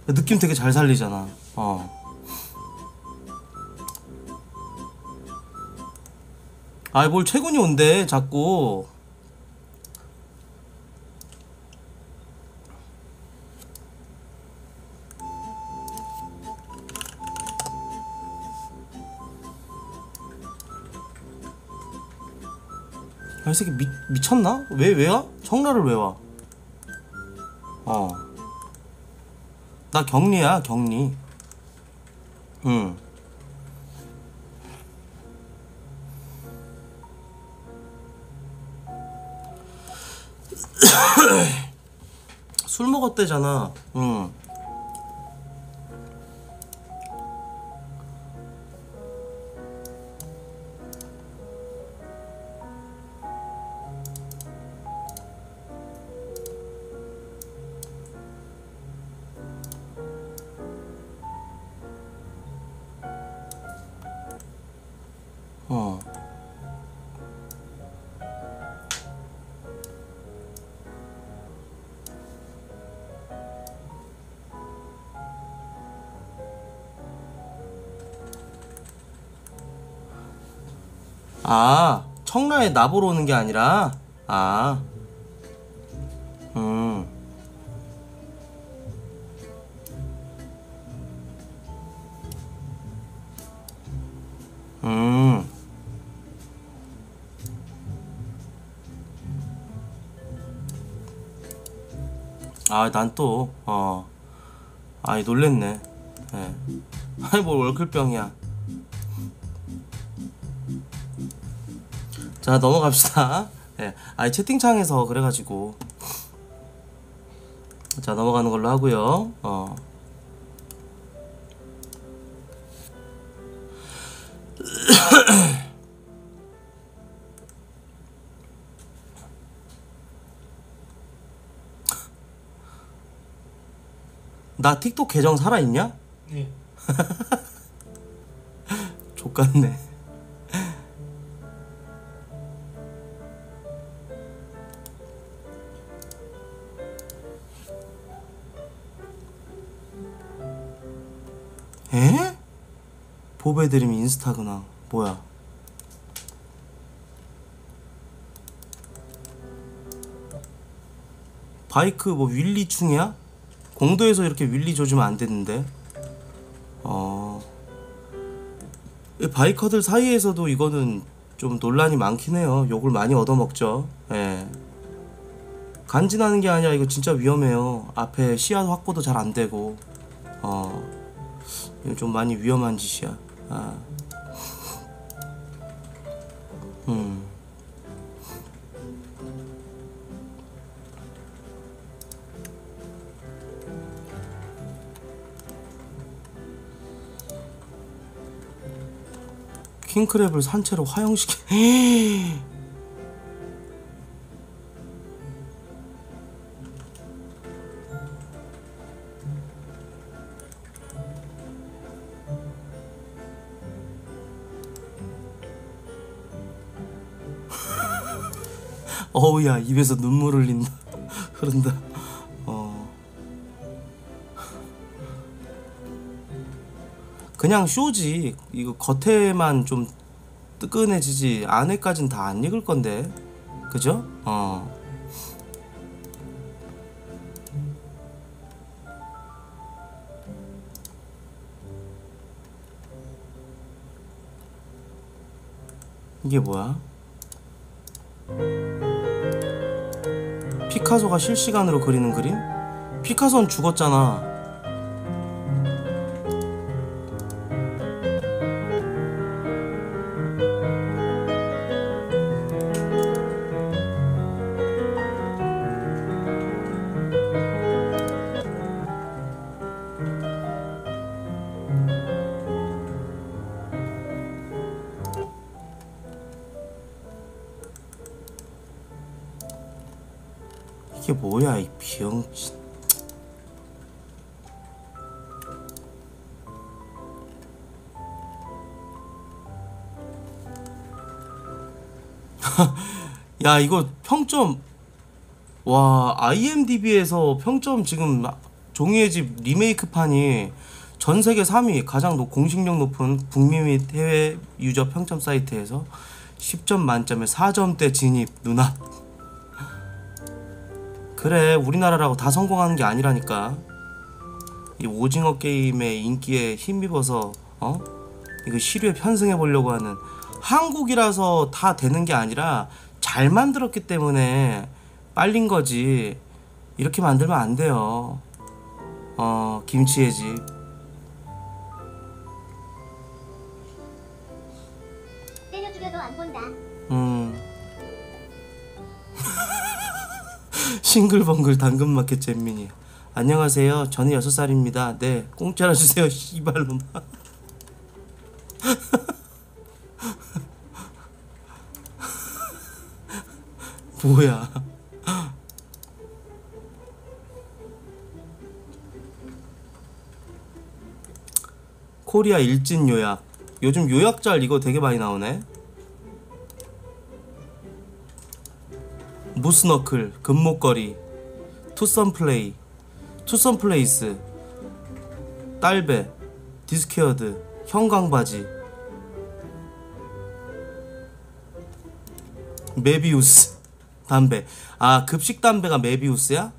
느낌 되게 잘 살리잖아. 아이 뭘 최군이 온대 자꾸. 아, 이 새끼 미쳤나? 왜 와? 청라를 왜 와? 나 격리야, 격리. 응. 술 먹었대잖아. 응. 어. 아, 청라에 나보러 오는 게 아니라, 아, 음, 음, 아, 난 또, 아이, 놀랬네. 예. 아이, 뭘 월클병이야. 자, 넘어갑시다. 예. 아이, 채팅창에서 그래가지고. 자, 넘어가는 걸로 하고요. 나 틱톡 계정 살아있냐? 네. 족같네. 에? 보배드림 인스타구나. 뭐야? 바이크 뭐 윌리 충이야? 공도에서 이렇게 윌리 조지면 안 되는데. 이 바이커들 사이에서도 이거는 좀 논란이 많긴 해요. 욕을 많이 얻어먹죠. 예. 간지나는 게 아니라 이거 진짜 위험해요. 앞에 시야 확보도 잘 안 되고. 이거 좀 많이 위험한 짓이야. 아. 음. 킹크랩을 산채로 화형시켜. 어우야, 입에서 눈물 흘린다. 흐른다. 그냥 쇼지. 이거 겉에만 좀 뜨끈해지지 안에까진 다 안 익을 건데. 그죠? 이게 뭐야? 피카소가 실시간으로 그리는 그림? 피카소는 죽었잖아. 이게 뭐야 이 비영진. 야 이거 평점 와 IMDb에서 평점 지금 종이의 집 리메이크판이 전세계 3위 가장 공식력 높은 북미 및 해외 유저 평점 사이트에서 10점 만점에 4점대 진입 눈앞. 그래, 우리나라라고 다 성공하는 게 아니라니까. 이 오징어 게임의 인기에 힘입어서 이거 시류에 편승해 보려고 하는, 한국이라서 다 되는 게 아니라 잘 만들었기 때문에 빨린 거지. 이렇게 만들면 안 돼요. 김치의 집. 때려 죽여도 안 본다. 싱글벙글 당근마켓 잼민이. 안녕하세요. 저는 6살입니다. 네, 공짜로 주세요. 씨발놈아. 뭐야. 코리아 일진 요약. 요즘 요약잘 이거 되게 많이 나오네. 무스너클, 금목걸이, 투썸플레이, 투썸플레이스, 딸배, 디스케어드, 형광바지, 메비우스, 담배. 아, 급식 담배가 메비우스야?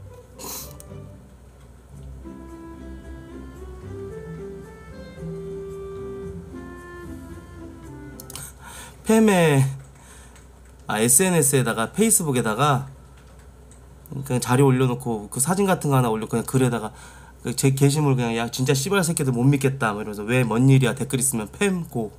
팸에 SNS에다가 페이스북에다가 그냥 자료 올려놓고 그 사진 같은 거 하나 올려 그냥 글에다가 제 게시물 그냥 야 진짜 씨발 새끼들 못 믿겠다 뭐 이러면서 왜 뭔 일이야 댓글 있으면 팸고.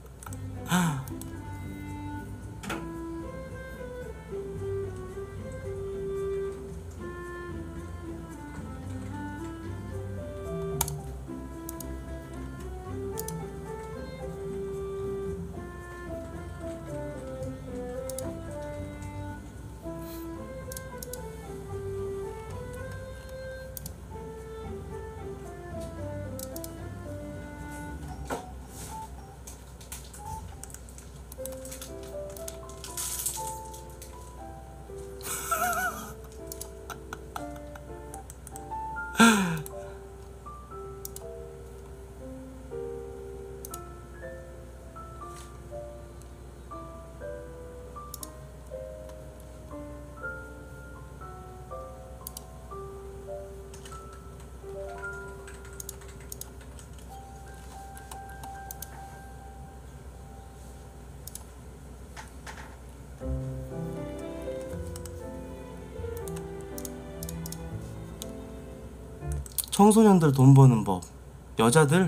청소년들 돈 버는 법. 여자들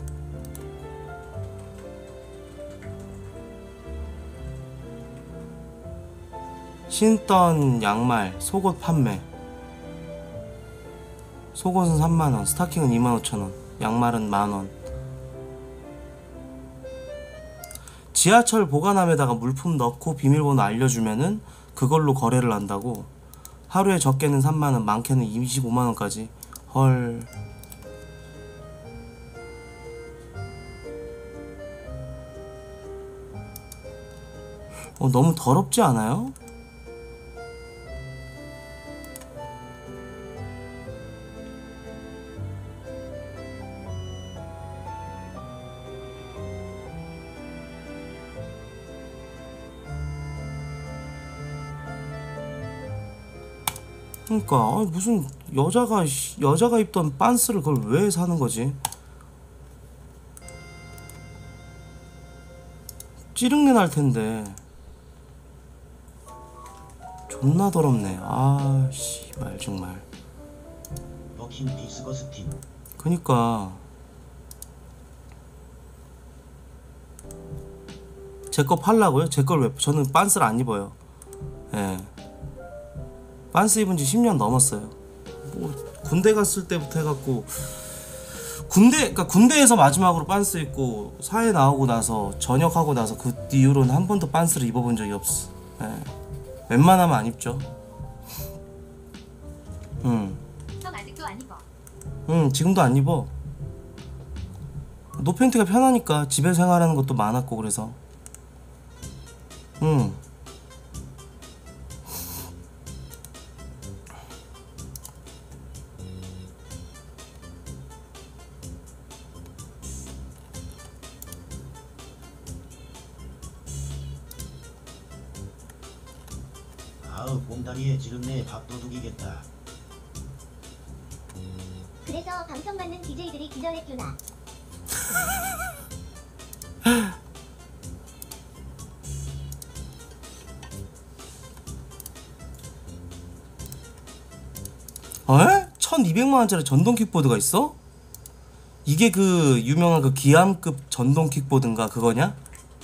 신던 양말, 속옷 판매. 속옷은 3만원, 스타킹은 25,000원, 양말은 만원. 지하철 보관함에다가 물품 넣고 비밀번호 알려주면은 그걸로 거래를 한다고. 하루에 적게는 3만원, 많게는 25만원까지. 헐. 너무 더럽지 않아요? 그러니까 무슨 여자가 입던 빤스를 그걸 왜 사는 거지? 찌릉내 날 텐데. 존나 더럽네. 아 씨발 정말. 버킨 디스거스틴. 그니까 제 거 팔라고요? 제 걸 왜? 저는 빤스를 안 입어요. 예. 빤스 입은 지 10년 넘었어요. 뭐 군대 갔을 때부터 해갖고 그러니까 군대에서 마지막으로 빤스 입고 사회 나오고 나서 전역하고 나서 그 이후로는 한 번도 빤스를 입어본 적이 없어. 예. 웬만하면 안 입죠. 형 아직도 안 입어. 지금도 안 입어. 노팬티가 편하니까. 집에 생활하는 것도 많았고 그래서. 아우 곰다리에 지름내 밥도둑이겠다. 그래서 방송 받는 DJ들이 기절했구나. 에? 1200만원짜리 전동 킥보드가 있어? 이게 그 유명한 그 기암급 전동 킥보드인가 그거냐?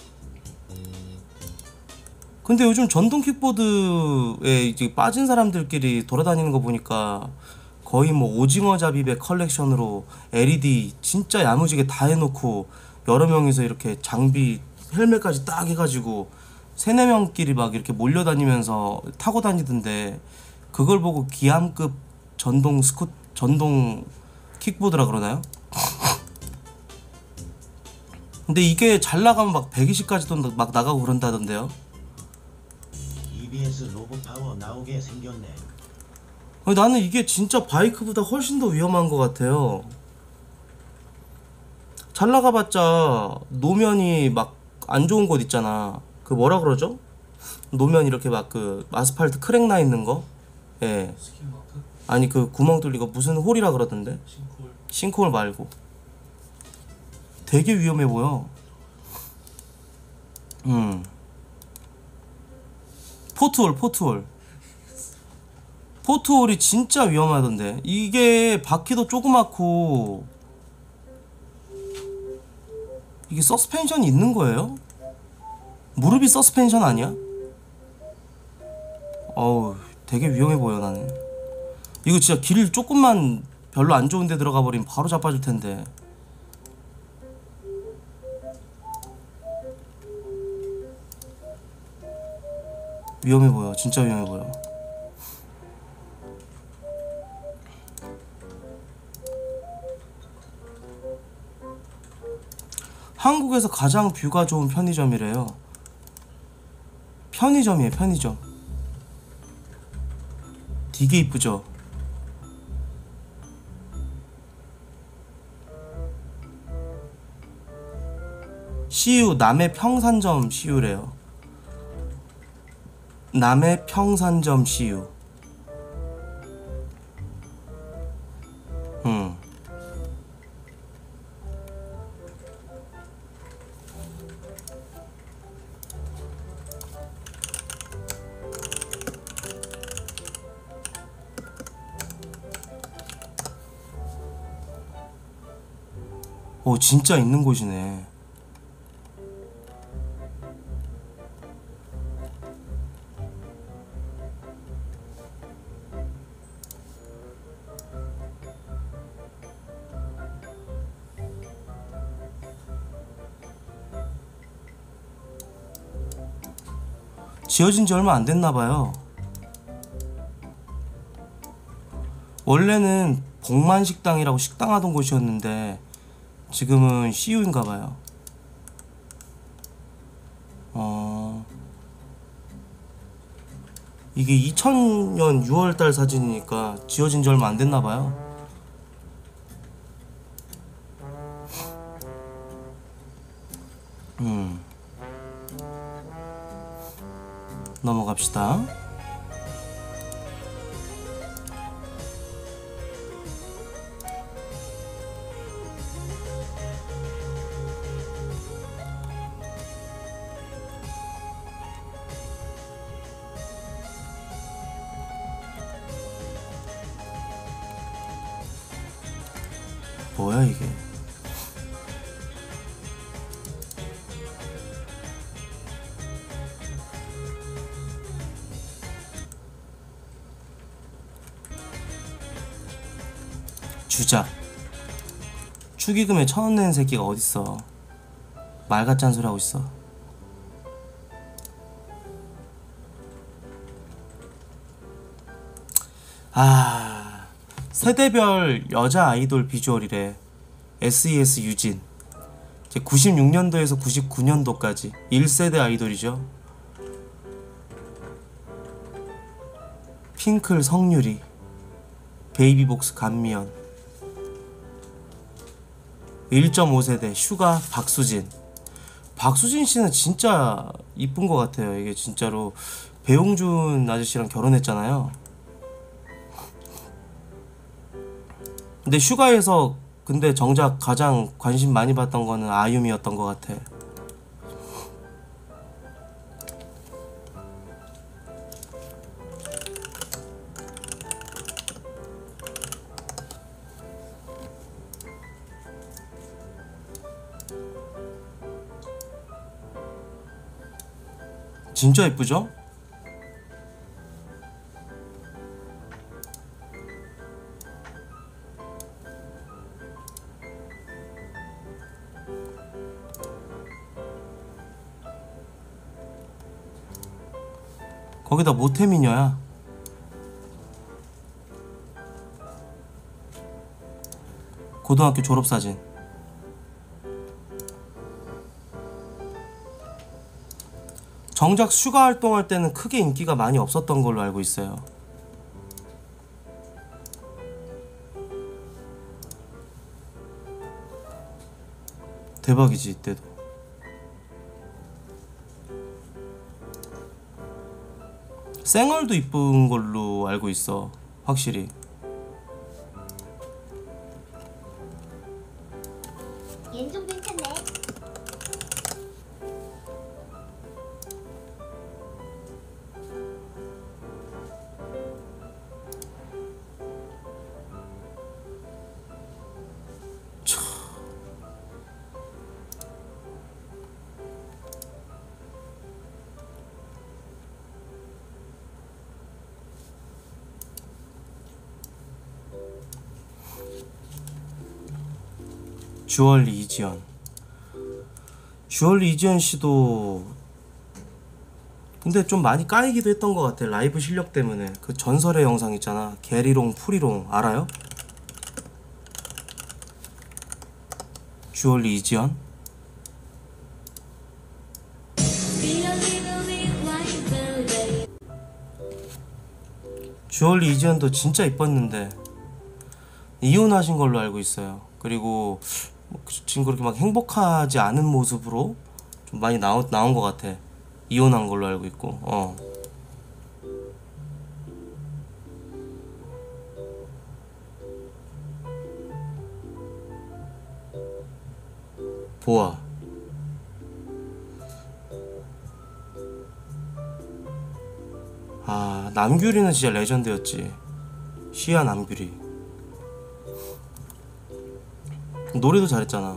근데 요즘 전동 킥보드에 이제 빠진 사람들끼리 돌아다니는 거 보니까 거의 뭐 오징어 잡이배 컬렉션으로 LED 진짜 야무지게 다 해놓고 여러 명이서 이렇게 장비 헬멧까지 딱 해가지고 세네 명끼리 막 이렇게 몰려다니면서 타고 다니던데 그걸 보고 기암급 전동 킥보드라 그러나요? 근데 이게 잘 나가면 막 120까지도 막 나가고 그런다던데요. EBS 로봇 파워 나오게 생겼네. 아니, 나는 이게 진짜 바이크보다 훨씬 더 위험한 것 같아요. 잘 나가봤자 노면이 막 안 좋은 곳 있잖아. 그 뭐라 그러죠? 노면 이렇게 막 그 아스팔트 크랙 나 있는 거? 예. 스킨마크? 아니 그 구멍 뚫리고 무슨 홀이라 그러던데? 싱크홀. 싱크홀 말고. 되게 위험해 보여. 포트홀. 포트홀이 진짜 위험하던데. 이게 바퀴도 조그맣고 이게 서스펜션이 있는 거예요? 무릎이 서스펜션 아니야? 어우, 되게 위험해 보여 나는. 이거 진짜 길 조금만 별로 안 좋은 데 들어가 버리면 바로 자빠질 텐데. 위험해 보여. 진짜 위험해 보여. 한국에서 가장 뷰가 좋은 편의점이래요. 편의점이에요, 편의점. 되게 이쁘죠? CU 남해 평산점 CU래요. 남해 평산점 CU. 오, 진짜 있는 곳이네. 지어진 지 얼마 안 됐나봐요. 원래는 복만식당이라고 식당 하던 곳이었는데 지금은 CU인가봐요. 이게 2000년 6월달 사진이니까 지어진 지 얼마 안 됐나봐요. 넘어갑시다. 뭐야 이게? 주작. 축의금에 1000원 내는 새끼가 어딨어. 말 같지 않은 소리 하고 있어. 아, 세대별 여자 아이돌 비주얼이래. SES 유진. 이제 96년도에서 99년도까지 1세대 아이돌이죠. 핑클 성유리, 베이비복스 감미연, 1.5세대 슈가 박수진. 박수진 씨는 진짜 이쁜 것 같아요. 이게 진짜로 배용준 아저씨랑 결혼했잖아요. 근데 슈가에서 근데 정작 가장 관심 많이 받던 거는 아유미였던 것 같아. 진짜 예쁘죠? 거기다 모태미녀야. 고등학교 졸업사진. 정작 슈가 활동할 때는 크게 인기가 많이 없었던 걸로 알고 있어요. 대박이지 이때도. 쌩얼도 이쁜 걸로 알고 있어. 확실히. 얜 좀 괜찮네. 주얼리 이지연. 주얼리 이지연 씨도 근데 좀 많이 까이기도 했던 것 같아. 라이브 실력 때문에. 그 전설의 영상 있잖아. 게리롱 프리롱 알아요? 주얼리 이지연? 주얼리 이지연도 진짜 이뻤는데 이혼하신 걸로 알고 있어요. 그리고 지금 그렇게 막 행복하지 않은 모습으로 좀 많이 나온 것 같아. 이혼한 걸로 알고 있고. 보아. 아, 남규리는 진짜 레전드였지. 시아 남규리. 노래도 잘했잖아.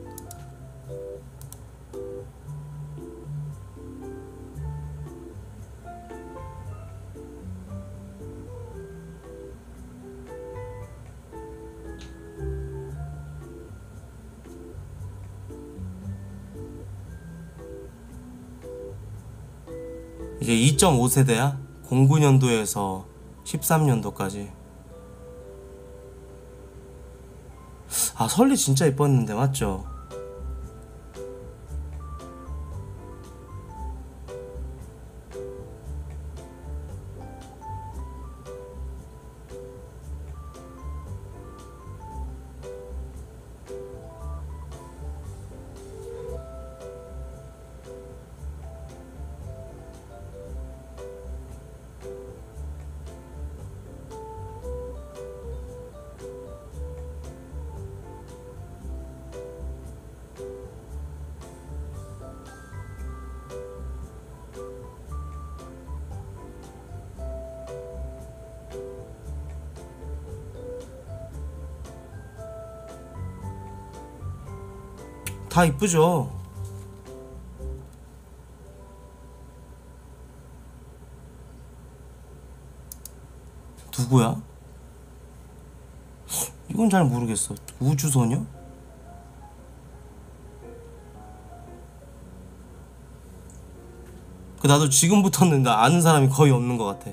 이제 2.5세대야? 09년도에서 13년도까지. 아, 설리 진짜 이뻤는데 맞죠? 다 이쁘죠? 누구야? 이건 잘 모르겠어. 우주소녀? 그 나도 지금부터는 나 아는 사람이 거의 없는 것 같아.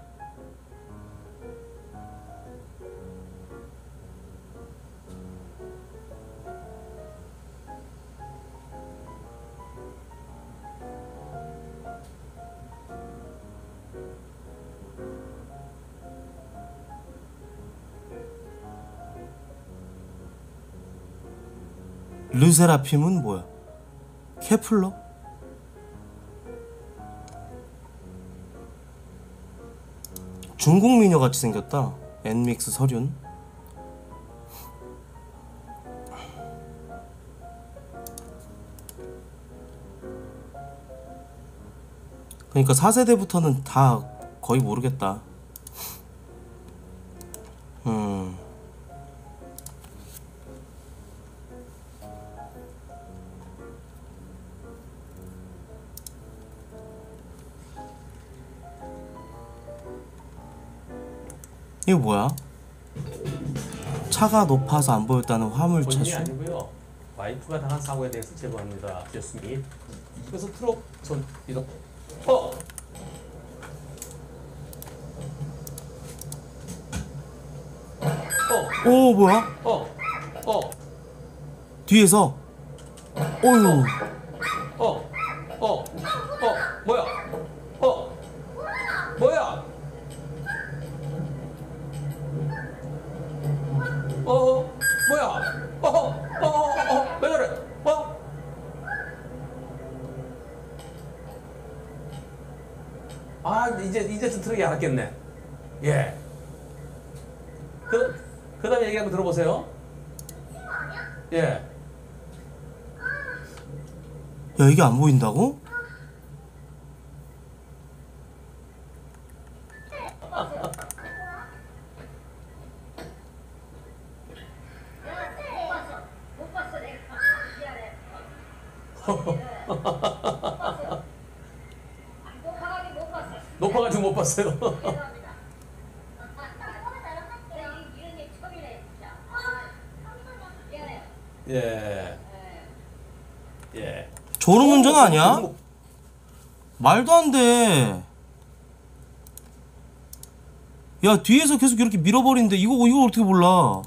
르세라핌은 뭐야? 케플러? 중국 미녀 같이 생겼다. 엔믹스 서륜. 그러니까 4세대부터는 다 거의 모르겠다. 이거 뭐야? 차가 높아서 안 보였다는 화물차 본인이 수. 아니고요. 와이프가 당한 사고에 대해서 제보합니다. 였습니다. 그래서 트럭 전 이동. 어. 오 뭐야? 어. 뒤에서. 어휴. 뭐야? 뭐야? 뭐야? 왜 그래? 아, 이제 트럭이 알았겠네. 예. 그다음에 얘기 한번 들어보세요. 예. 야 이게 안 보인다고? 높아가지고 못 봤어요. 예. 예. 졸음운전 아니야? 말도 안 돼. 야 뒤에서 계속 이렇게 밀어버리는데 이거 어떻게 몰라?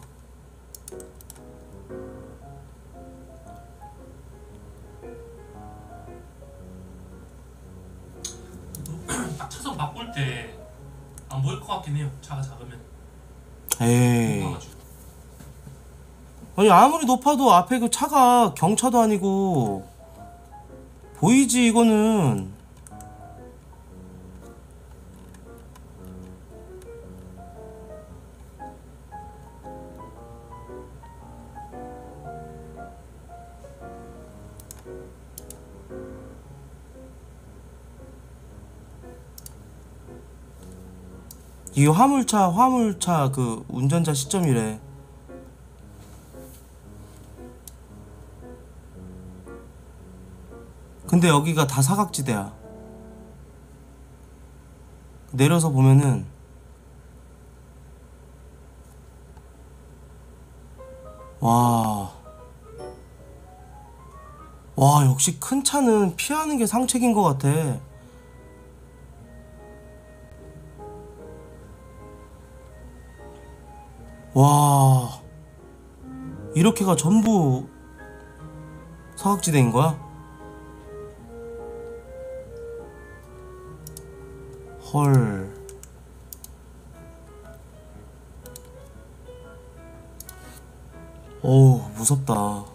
딱 차선 바꿀 때 안 보일 것 같긴 해요. 차가 작으면. 에이. 높아가지고. 아니 아무리 높아도 앞에 그 차가 경차도 아니고 보이지 이거는. 이 화물차 그 운전자 시점이래. 근데 여기가 다 사각지대야. 내려서 보면은 와 역시 큰 차는 피하는 게 상책인 것 같아. 와 이렇게가 전부 사각지대인 거야? 헐. 어우 무섭다.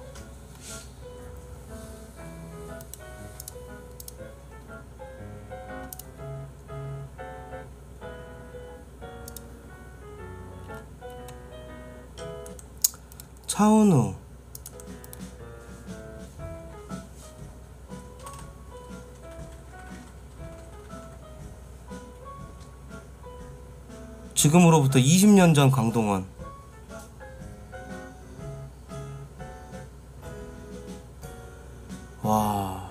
차은우 지금으로부터 20년 전 강동원. 와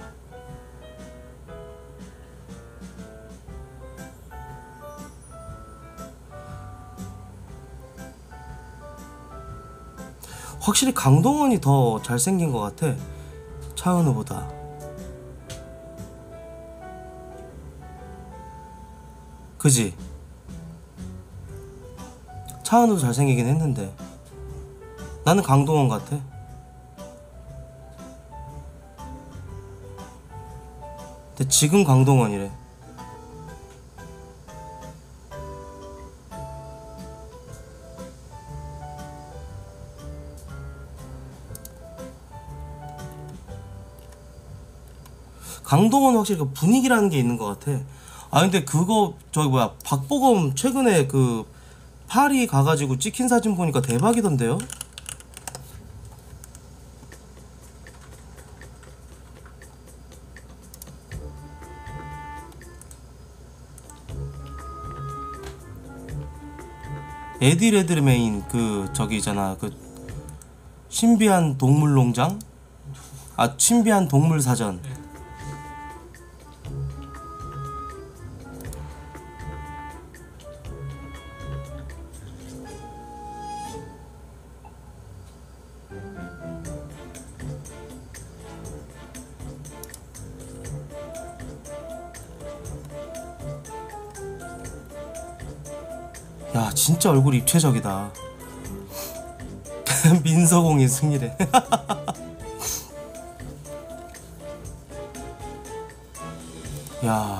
확실히 강동원이 더 잘생긴 것 같아 차은우보다. 그지? 차은우도 잘생기긴 했는데 나는 강동원 같아. 근데 지금 강동원이래. 강동원 확실히 그 분위기라는 게 있는 것 같아. 아 근데 그거 저기 뭐야 박보검 최근에 그 파리 가가지고 찍힌 사진 보니까 대박이던데요? 에디 레드메인 그 저기 있잖아 그 신비한 동물농장? 아 신비한 동물사전. 야 진짜 얼굴 입체적이다. 민서공이 승리래. 야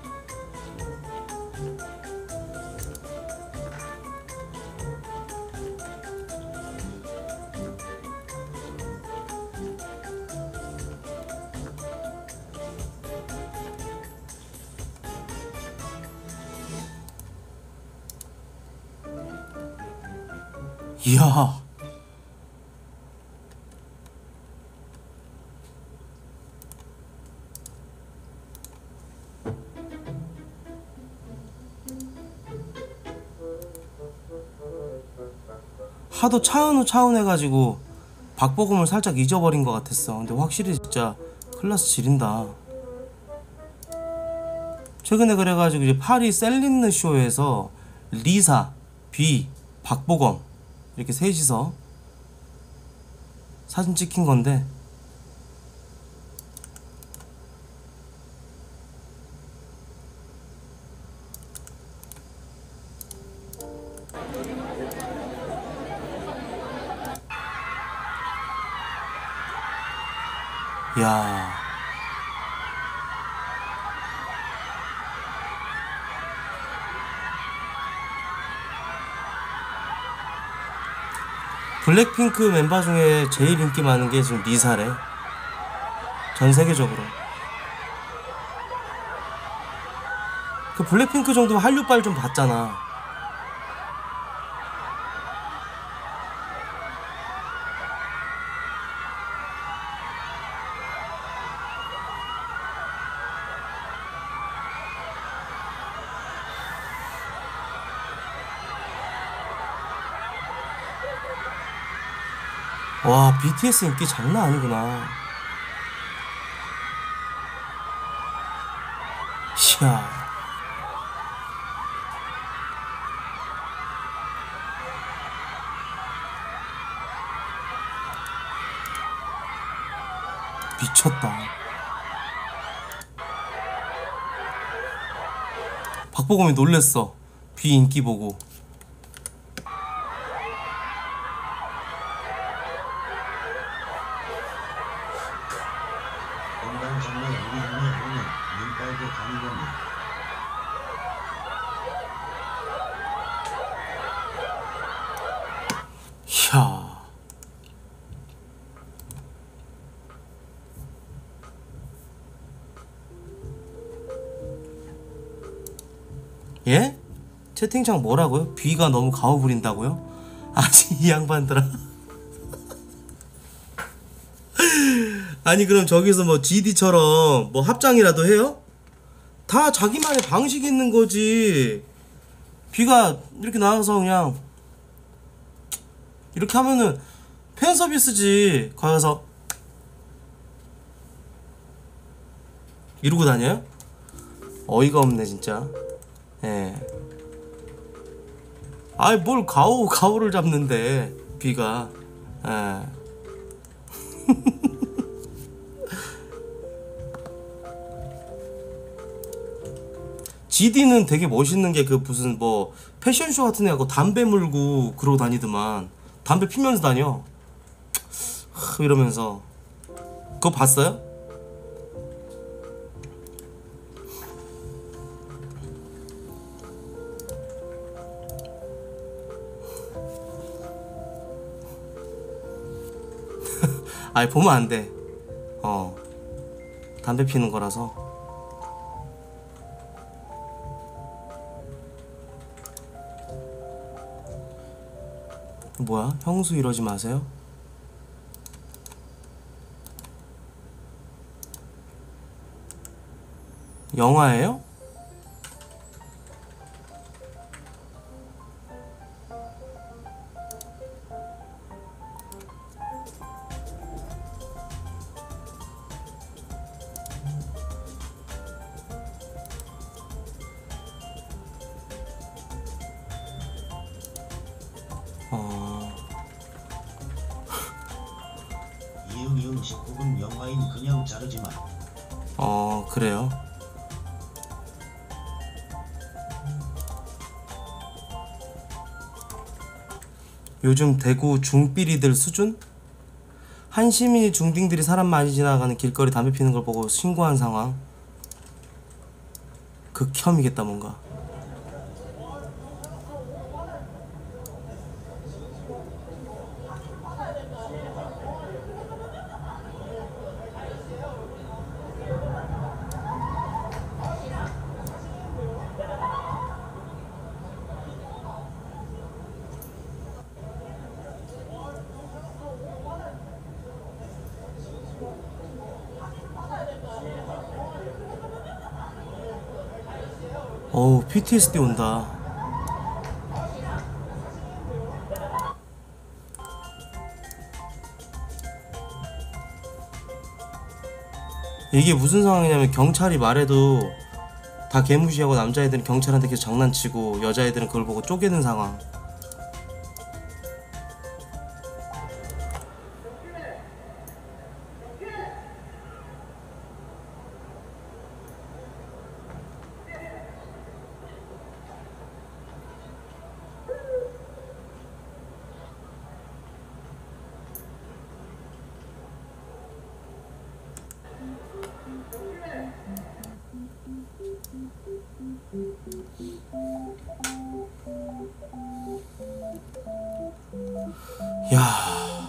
이야 하도 차은우 해가지고 박보검을 살짝 잊어버린 것 같았어. 근데 확실히 진짜 클래스 지린다. 최근에 그래가지고 이제 파리 셀린느 쇼에서 리사, 비, 박보검 이렇게 셋이서 사진 찍힌 건데 야 블랙핑크 멤버 중에 제일 인기 많은 게 지금 리사래. 전 세계적으로. 그 블랙핑크 정도면 한류빨 좀 봤잖아. 와 BTS 인기 장난 아니구나. 이야 미쳤다. 박보검이 놀랬어 비 인기 보고. 건강 정말 우리 눈에 보는 눈깔도 가는 겁니다. 이야 예? 채팅창 뭐라고요? 비가 너무 가오 부린다고요? 아직 이 양반들아. 아니 그럼 저기서 뭐 GD처럼 뭐 합장이라도 해요? 다 자기만의 방식이 있는 거지. 비가 이렇게 나와서 그냥 이렇게 하면은 팬 서비스지. 가서 이러고 다녀요? 어이가 없네 진짜. 예. 아이 뭘 가오를 잡는데 비가. 예. GD는 되게 멋있는 게 그 무슨 뭐 패션쇼 같은 애 하고 담배 물고 그러고 다니더만. 담배 피면서 다녀. 이러면서. 그거 봤어요? 아니 보면 안 돼. 담배 피는 거라서. 뭐야? 형수 이러지 마세요. 영화예요? 이응 19금 영화인 그냥 자르지 마. 그래요. 요즘 대구 중삐리들 수준? 한 시민이 중딩들이 사람 많이 지나가는 길거리 담배 피는 걸 보고 신고한 상황. 극혐이겠다 뭔가. 어우, PTSD 온다. 이게 무슨 상황이냐면 경찰이 말해도 다 개무시하고 남자애들은 경찰한테 계속 장난치고 여자애들은 그걸 보고 쪼개는 상황. 야.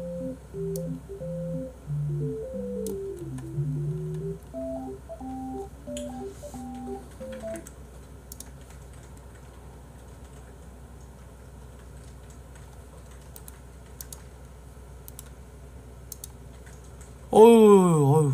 어휴.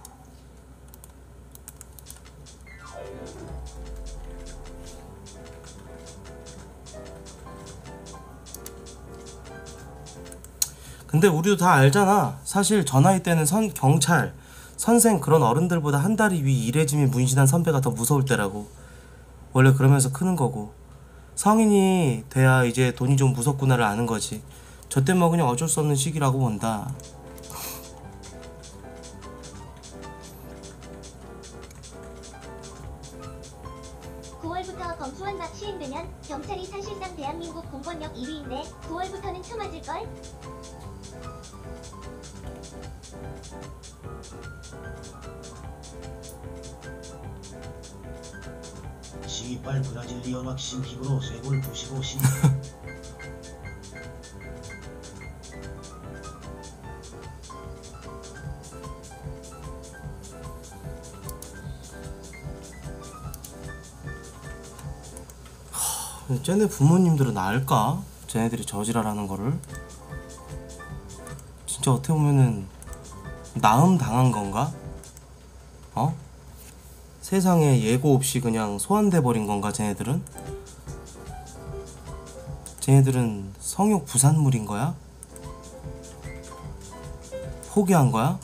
근데 우리도 다 알잖아. 사실 저 나이 때는 경찰, 선생 그런 어른들보다 한 다리 위 일해짐이 문신한 선배가 더 무서울 때라고. 원래 그러면서 크는 거고. 성인이 돼야 이제 돈이 좀 무섭구나를 아는 거지. 저 때만 그냥 어쩔 수 없는 시기라고 본다. 9월부터 검수완박 시행되면 경찰이 사실상 대한민국 공권력 1위인데 9월부터는 쳐맞을걸? 시이빨 브라질리언 왁싱 피부로 쇄골 부시고 쟤네 부모님들은 알까? 쟤네들이 저지랄하는 거를. 진짜 어떻게 보면은 나음 당한 건가? 어? 세상에 예고 없이 그냥 소환돼 버린 건가 쟤네들은? 쟤네들은 성욕 부산물인 거야? 포기한 거야?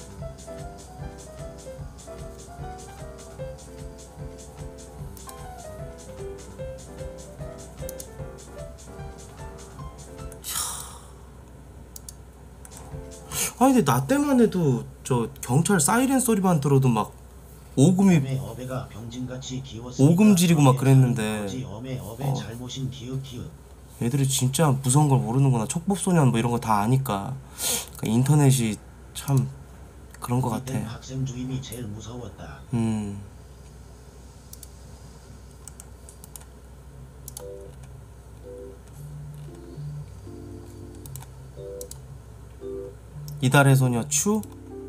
아니 근데 나 때만 해도 저 경찰 사이렌 소리만 들어도 막 오금이 어배가 병진같이 오금 지리고 막 그랬는데 어배 잘못인 기읍 애들이 진짜 무서운 걸 모르는구나. 촉법소년 뭐 이런 거 다 아니까. 그러니까 인터넷이 참 그런 거 같아. 학생 주임이 제일 무서웠다. 이달의 소녀 추?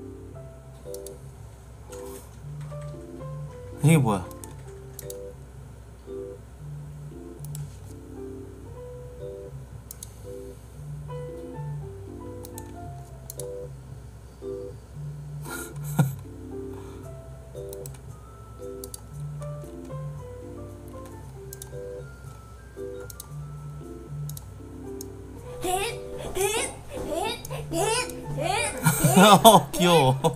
이게 뭐야? 귀여워.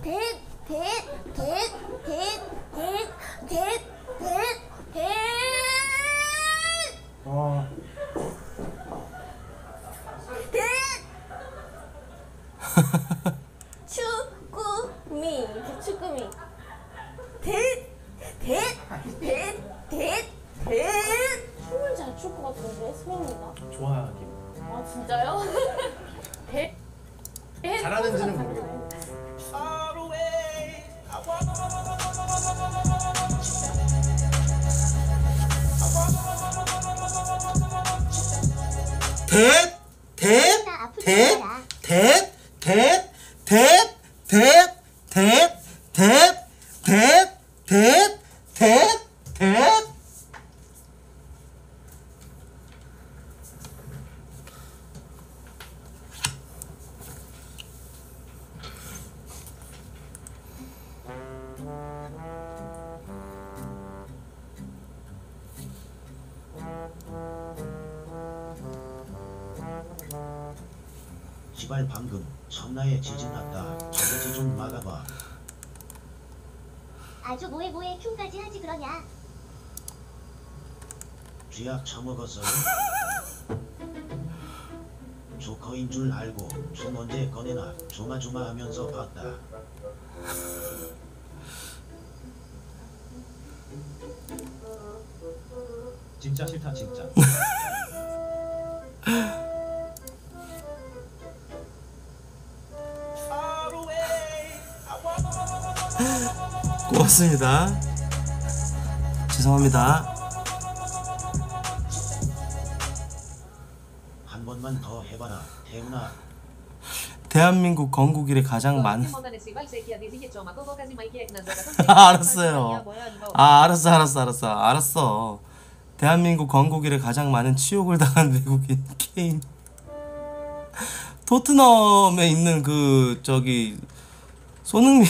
어. 축구미 축구미 춤을 잘 출 것 같은데 소름이다. 좋아하기. 아 진짜요? 잘하는지는 모르겠고. 대, 대, 나 아프지 대, 마라. 대, 대, 대, 대, 대, 대, 대, 대, 대, 대. 시발 방금 천나에 지진 났다. 저거지 좀 막아봐. 아주 뭐해 흉까지 하지 그러냐. 쥐약 처먹었어요? 조커인 줄 알고 총 언제 꺼내나 조마조마 하면서 봤다. 진짜 싫다 진짜. 고맙습니다. 죄송합니다. 한 번만 더 해봐라 태훈아. 대한민국 건국 이래 가장 많은 알았어요. 알았어. 대한민국 건국 이래 가장 많은 치욕을 당한 외국인 케인. 토트넘에 있는 그 저기 손흥민.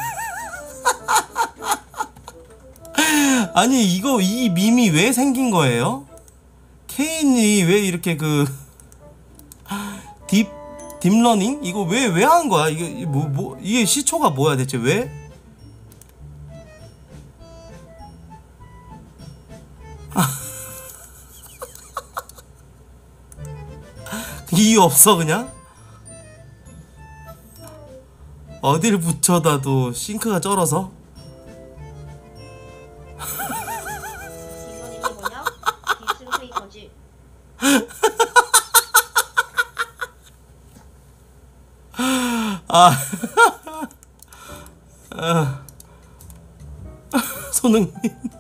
아니 이거 이 밈이 왜 생긴 거예요? 케인이 왜 이렇게 그 딥러닝 이거 왜 한 거야? 이게 뭐 이게 시초가 뭐야 대체 왜? 이유 없어 그냥? 어딜 붙여다도 싱크가 쩔어서? 이건 뭐냐? 디스페이퍼지. 아, 손흥민.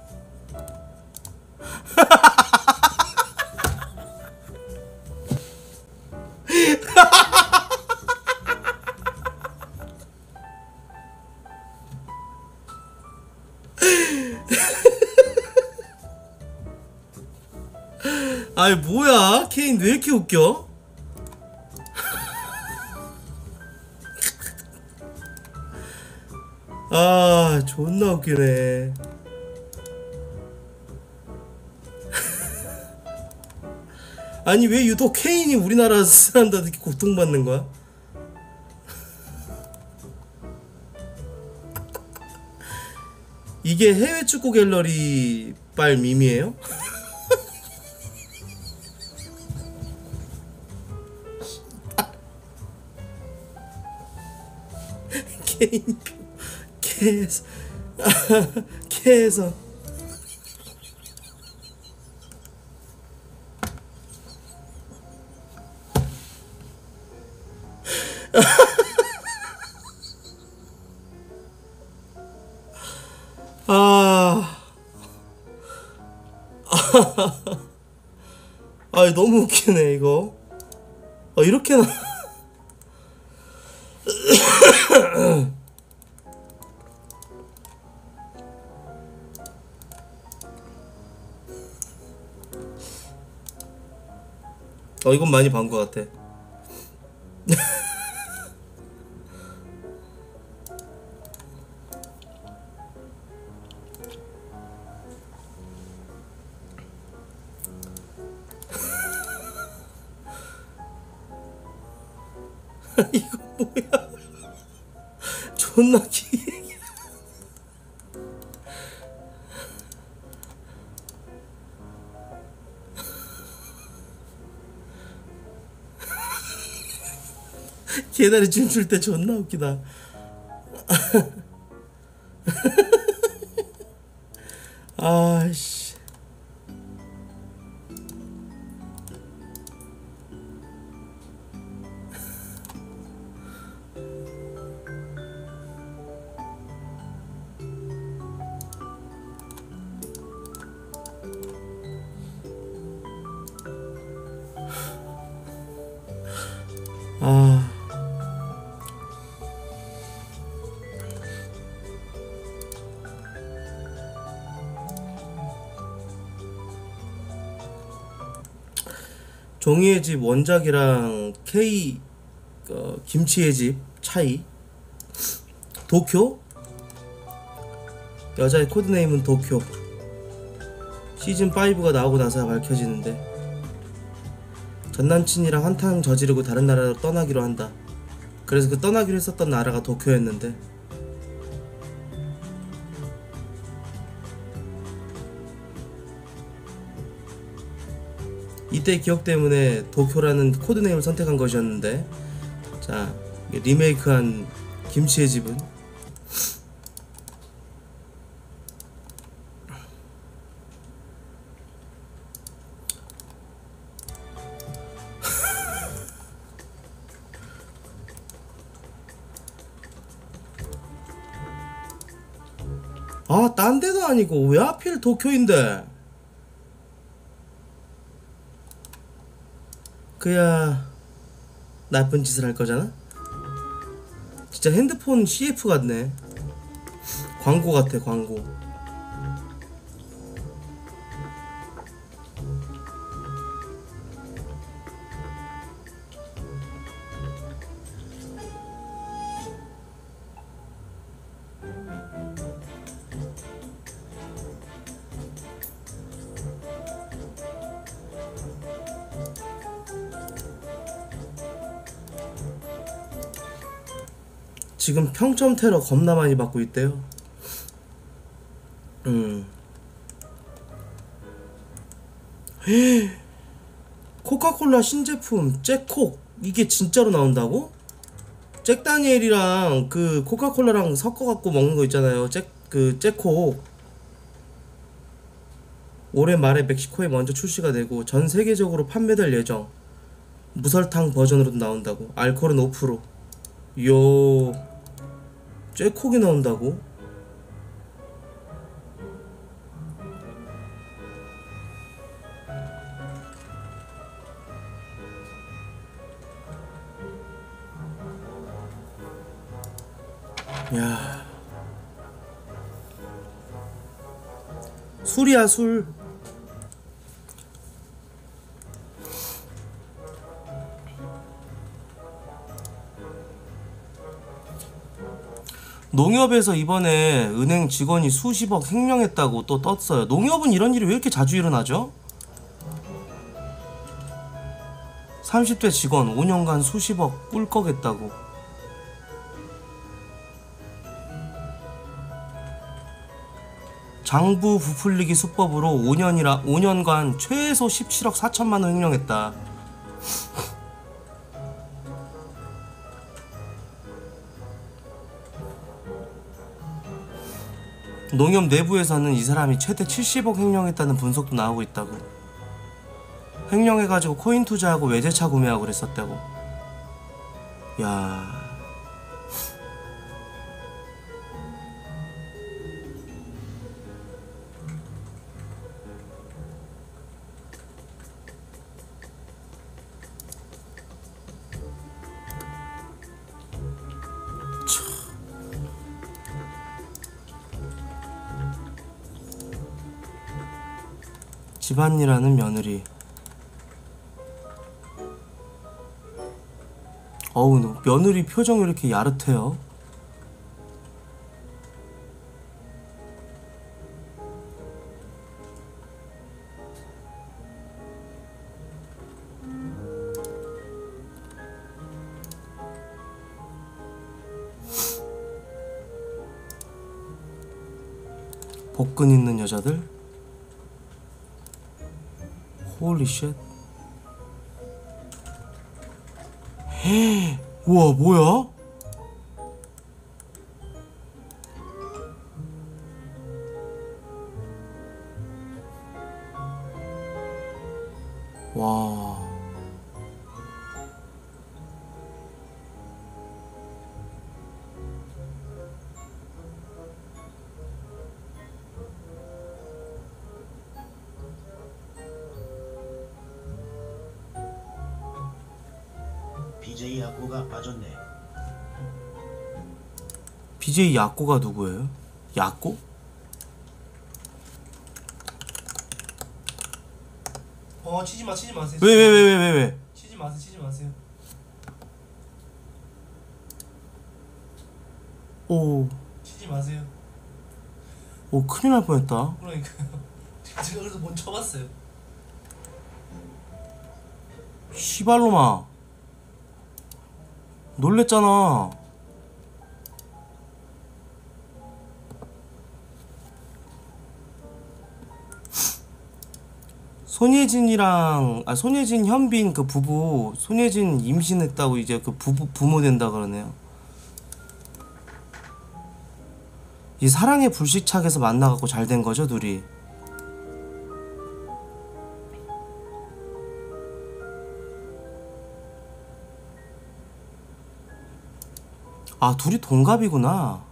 아이 뭐야 케인 왜 이렇게 웃겨? 아 존나 웃기네. 아니 왜 유독 케인이 우리나라 사람들한테 이렇게 고통받는 거야? 이게 해외 축구 갤러리 빨 밈이에요? 케인표 케에서 아 너무 웃기네 이거. 이렇게나 이건 많이 본 것 같아. 이거 뭐야? 존나 기. 개다리 춤출 때 존나 웃기다. 아씨. 아. 종이의 집 원작이랑 K 김치의 집 차이. 도쿄? 여자의 코드네임은 도쿄. 시즌5가 나오고 나서야 밝혀지는데 전남친이랑 한탕 저지르고 다른 나라로 떠나기로 한다. 그래서 그 떠나기로 했었던 나라가 도쿄였는데 이때 기억 때문에 도쿄라는 코드네임을 선택한 것이었는데, 자 리메이크한 김치의 집은 아, 딴 데도 아니고 왜 하필 도쿄인데? 그야 나쁜 짓을 할 거잖아? 진짜 핸드폰 CF 같네. 광고 같아, 광고. 지금 평점 테러 겁나 많이 받고 있대요. 코카콜라 신제품 잭콕 이게 진짜로 나온다고? 잭다니엘이랑 그 코카콜라랑 섞어갖고 먹는 거 있잖아요. 잭콕 올해 말에 멕시코에 먼저 출시가 되고 전 세계적으로 판매될 예정. 무설탕 버전으로도 나온다고. 알코올은 5%. 요 잭콕이 나온다고? 야, 술이야 술. 농협에서 이번에 은행 직원이 수십억 횡령했다고 또 떴어요. 농협은 이런 일이 왜 이렇게 자주 일어나죠? 30대 직원 5년간 수십억 꿀꺽했다고. 장부 부풀리기 수법으로 5년간 최소 17억 4천만 원 횡령했다. 농협 내부에서는 이 사람이 최대 70억 횡령했다는 분석도 나오고 있다고. 횡령해가지고 코인 투자하고 외제차 구매하고 그랬었다고. 야, 집안일하는 며느리. 어우, 며느리 표정이 이렇게 야릇해요. 복근 있는 여자들? 홀리 쉣. 우와 뭐야? 와. BJ 야구가 빠졌네. BJ 야꼬가 누구예요? 야꼬? 치지 마세요. 왜? 치지 마세요. 오, 치지 마세요. 오 큰일 날 뻔했다. 그러니까요. 제가 그래서 못 쳐봤어요. 시발로마. 놀랬잖아. 손예진 현빈 그 부부, 손예진 임신했다고 이제 그 부모 된다 그러네요. 이 사랑의 불시착에서 만나갖고 잘 된 거죠, 둘이. 아, 둘이 동갑이구나.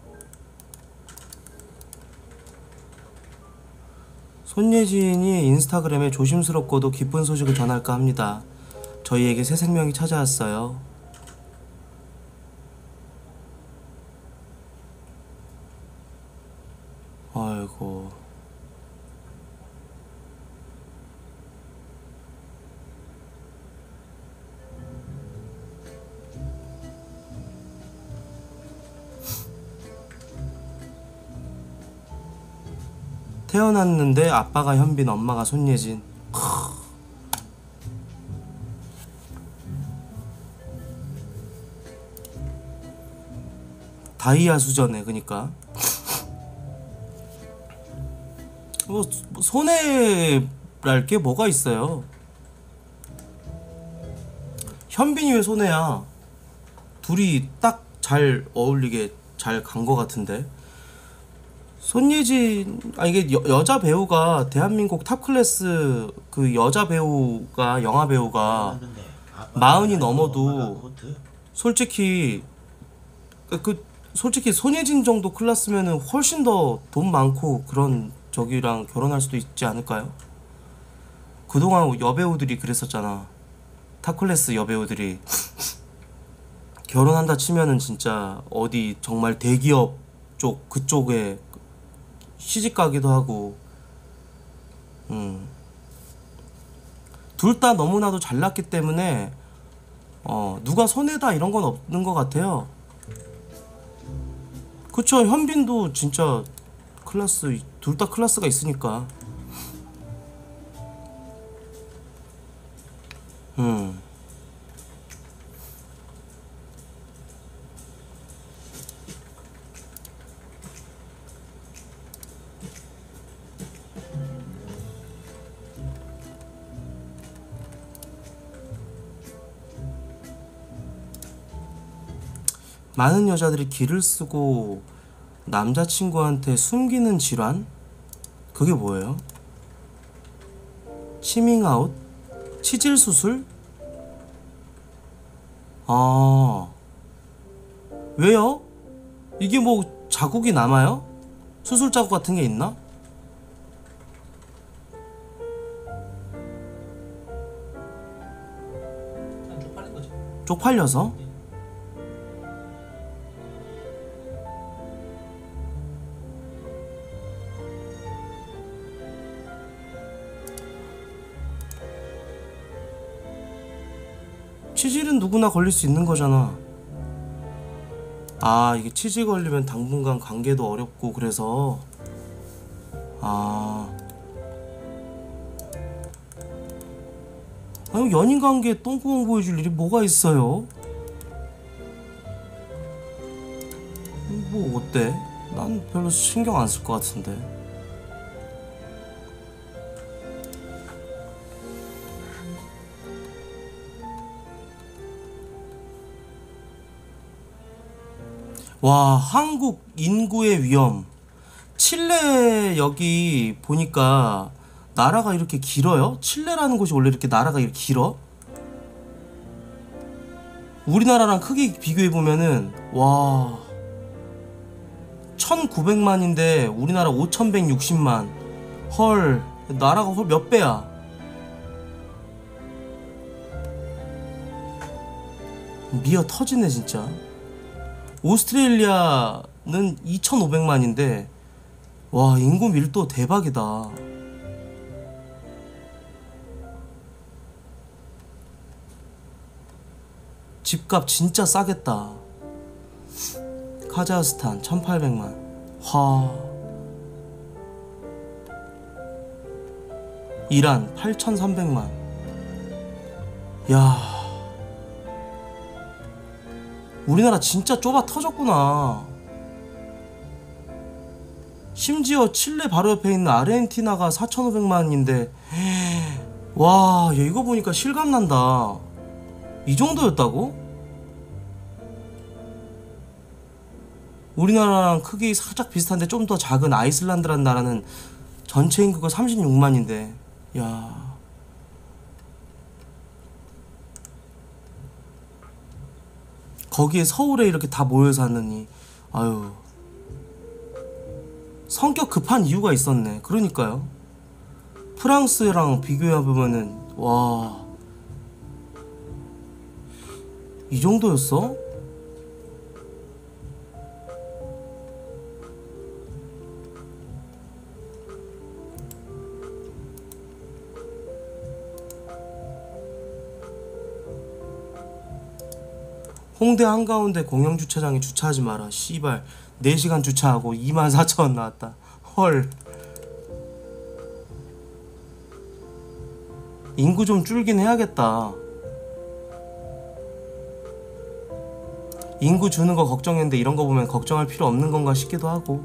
손예진이 인스타그램에 조심스럽고도 기쁜 소식을 전할까 합니다. 저희에게 새 생명이 찾아왔어요. 아이고. 태어났는데 아빠가 현빈, 엄마가 손예진. 다이아 수저네, 그니까. 뭐 손해랄 게 뭐가 있어요. 현빈이 왜 손해야? 둘이 딱 잘 어울리게 잘 간 거 같은데. 손예진, 이게 여자 배우가 대한민국 탑 클래스 그 여자 배우가, 영화 배우가 마흔이 넘어도 솔직히 솔직히 손예진 정도 클래스면은 훨씬 더 돈 많고 그런 저기랑 결혼할 수도 있지 않을까요? 그동안 여배우들이 그랬었잖아. 탑 클래스 여배우들이 결혼한다 치면은 진짜 어디 정말 대기업 쪽 그쪽에 시집 가기도 하고. 둘 다 너무나도 잘났기 때문에 누가 손해다 이런 건 없는 것 같아요. 그쵸. 현빈도 진짜 클래스, 둘 다 클래스가 있으니까. 많은 여자들이 기를 쓰고 남자친구한테 숨기는 질환? 그게 뭐예요? 치밍아웃? 치질 수술? 아, 왜요? 이게 뭐 자국이 남아요? 수술 자국 같은 게 있나? 그냥 쪽팔린 거죠. 쪽팔려서? 치질은 누구나 걸릴 수 있는 거잖아. 아, 이게 치질 걸리면 당분간 관계도 어렵고 그래서. 아니, 연인 관계에 똥구멍 보여줄 일이 뭐가 있어요? 뭐 어때? 난 별로 신경 안 쓸 것 같은데. 와, 한국 인구의 위험. 칠레 여기 보니까 나라가 이렇게 길어요? 칠레라는 곳이 원래 이렇게 나라가 이렇게 길어? 우리나라랑 크기 비교해 보면은 와 1900만인데 우리나라 5160만. 헐, 나라가 헐 몇 배야. 미어 터지네 진짜. 오스트레일리아는 2500만인데 와, 인구 밀도 대박이다. 집값 진짜 싸겠다. 카자흐스탄 1800만. 와. 이란 8300만. 야, 우리나라 진짜 좁아 터졌구나. 심지어 칠레 바로 옆에 있는 아르헨티나가 4500만인데 와, 야, 이거 보니까 실감난다. 이 정도였다고? 우리나라랑 크기 살짝 비슷한데 좀 더 작은 아이슬란드라는 나라는 전체 인구가 36만인데 야, 거기에 서울에 이렇게 다 모여 사느니 아유, 성격 급한 이유가 있었네. 그러니까요. 프랑스랑 비교해보면은 와, 이 정도였어? 홍대 한가운데 공영주차장에 주차하지 마라. 씨발 4시간 주차하고 24,000원 나왔다. 헐. 인구 좀 줄긴 해야겠다. 인구 주는 거 걱정했는데 이런 거 보면 걱정할 필요 없는 건가 싶기도 하고.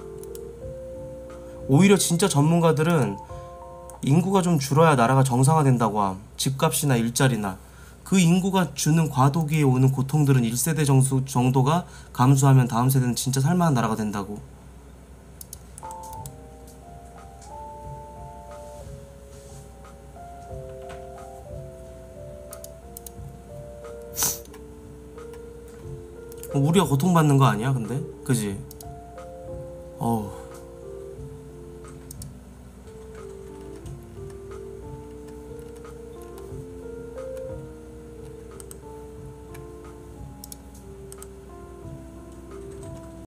오히려 진짜 전문가들은 인구가 좀 줄어야 나라가 정상화된다고 함. 집값이나 일자리나. 그 인구가 주는 과도기에 오는 고통들은 1세대 정도가 감수하면 다음 세대는 진짜 살만한 나라가 된다고. 우리가 고통받는 거 아니야 근데? 그지? 어우.